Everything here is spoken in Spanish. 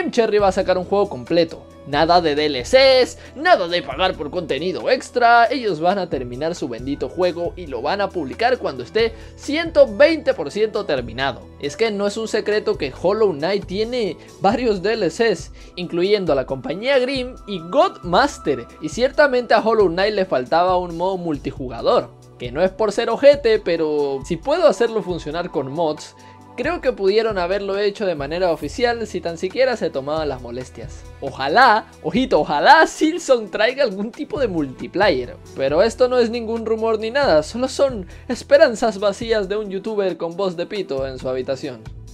Game Cherry va a sacar un juego completo. Nada de DLCs, nada de pagar por contenido extra, ellos van a terminar su bendito juego y lo van a publicar cuando esté 120% terminado. Es que no es un secreto que Hollow Knight tiene varios DLCs, incluyendo a la compañía Grimm y Godmaster, y ciertamente a Hollow Knight le faltaba un modo multijugador, que no es por ser ojete, pero si puedo hacerlo funcionar con mods, creo que pudieron haberlo hecho de manera oficial si tan siquiera se tomaban las molestias. Ojalá, ojito, ojalá Silson traiga algún tipo de multiplayer. Pero esto no es ningún rumor ni nada, solo son esperanzas vacías de un youtuber con voz de pito en su habitación.